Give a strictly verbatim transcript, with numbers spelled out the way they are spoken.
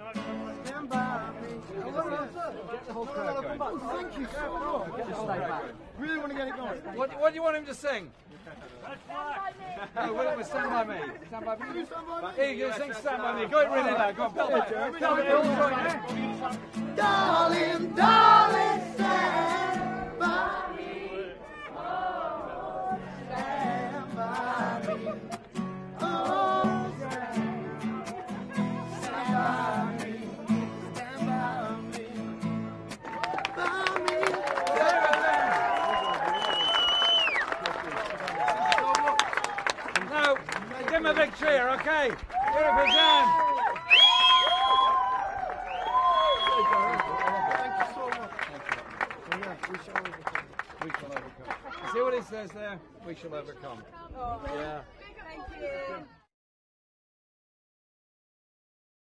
Stand by me. Get the whole crowd going. Thank you so much. Get the whole crowd going. Really want to get it going. What, what do you want him to sing? No, William, was Stand By Me. Stand By Me. Here, you sing Stand By Me. Go it really loud. Go on, belt it. Belt it all join in. Darling, darling, stand by me. Oh, stand by me. Oh, stand by me. Stand by me. By me. Now, give him a big cheer, okay? Give it for Jan. Thank you so much. Yeah, we shall overcome. We shall overcome. See what it says there? We shall overcome. Oh, Yeah. thank you.